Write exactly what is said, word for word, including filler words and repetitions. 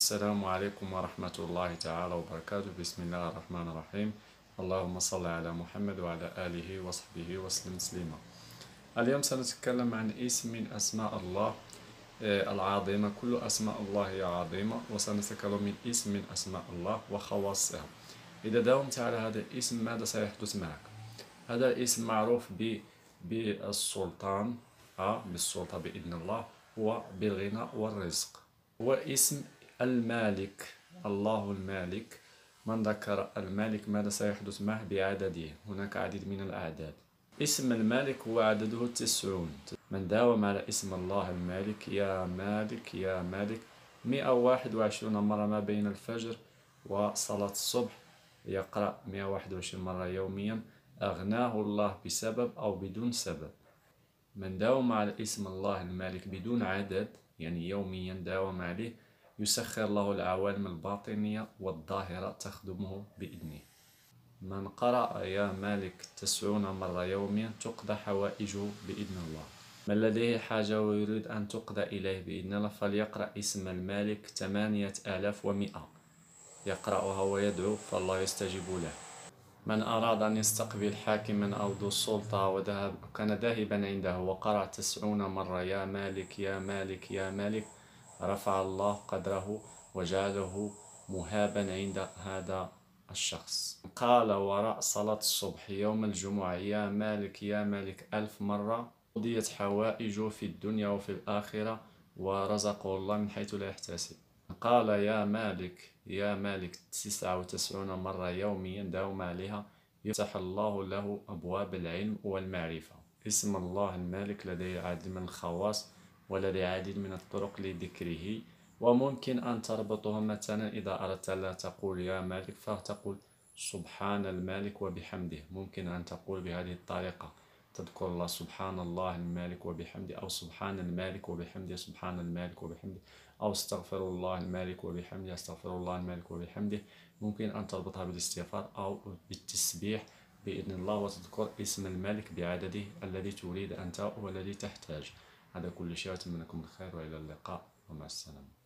السلام عليكم ورحمة الله تعالى وبركاته. بسم الله الرحمن الرحيم. اللهم صل على محمد وعلى آله وصحبه وسلم تسليما. اليوم سنتكلم عن اسم من أسماء الله آه، العظيمة. كل أسماء الله هي عظيمة، وسنتكلم من اسم من أسماء الله وخواصها. إذا داومت على هذا الاسم ماذا سيحدث معك؟ هذا الاسم معروف ب بالسلطان، آه بالسلطة بإذن الله، وبالغنى والرزق. هو اسم المالك، الله المالك. من ذكر المالك ماذا سيحدث معه بعدده؟ هناك عديد من الأعداد. اسم المالك هو عدده تسعون. من داوم على اسم الله المالك، يا مالك يا مالك، مئة وواحد وعشرين مرة ما بين الفجر وصلاة الصبح، يقرأ مئة وواحد وعشرين مرة يوميا، أغناه الله بسبب أو بدون سبب. من داوم على اسم الله المالك بدون عدد، يعني يوميا داوم عليه، يسخر له العوالم الباطنية والظاهرة تخدمه بإذنه. من قرأ يا مالك تسعون مرة يوميا تقضى حوائجه بإذن الله. من لديه حاجة ويريد أن تقضى إليه بإذن الله فليقرأ اسم المالك ثمانية آلاف ومئة، يقرأها ويدعو فالله يستجيب له. من أراد أن يستقبل حاكما أو ذو السلطة وذهب كان ذاهبا عنده وقرأ تسعون مرة يا مالك يا مالك يا مالك، رفع الله قدره وجعله مهابا عند هذا الشخص. قال وراء صلاة الصبح يوم الجمعة يا مالك يا مالك ألف مرة، قضيت حوائجه في الدنيا وفي الآخرة، ورزقه الله من حيث لا يحتسب. قال يا مالك يا مالك تسعة وتسعون مرة يوميا داوم عليها، يفتح الله له أبواب العلم والمعرفة. اسم الله المالك لديه العديد من الخواص ولديه العديد من الطرق لذكره، وممكن أن تربطه مثلا إذا أردت لا تقول يا مالك فتقول سبحان المالك وبحمده. ممكن أن تقول بهذه الطريقة، تذكر الله سبحان الله المالك وبحمده، أو سبحان المالك وبحمده سبحان المالك وبحمده، أو استغفر الله المالك وبحمده استغفر الله المالك وبحمده. ممكن أن تربطها بالاستغفار أو بالتسبيح بإذن الله، وتذكر اسم المالك بعدده الذي تريد أنت والذي تحتاج. هذا كل شيء، أتمنى لكم الخير وإلى اللقاء ومع السلامة.